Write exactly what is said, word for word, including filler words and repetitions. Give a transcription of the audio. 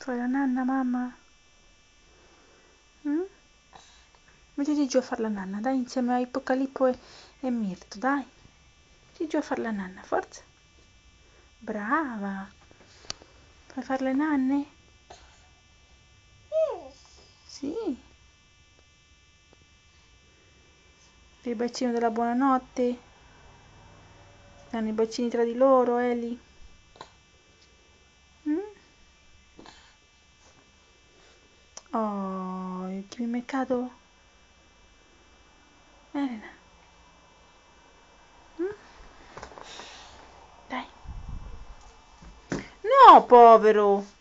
Fai la nanna, mamma? Mm? Mettiti giù a fare la nanna, dai, insieme a Ippocalippo e, e Mirto, dai. Mettiti giù a fare la nanna, forza. Brava. Fai fare le nanne? Sì. Il bacino della buonanotte. Danno i bacini tra di loro, Eli. Mm? Oh, il mercato. Elena. Mm? Dai. No, povero.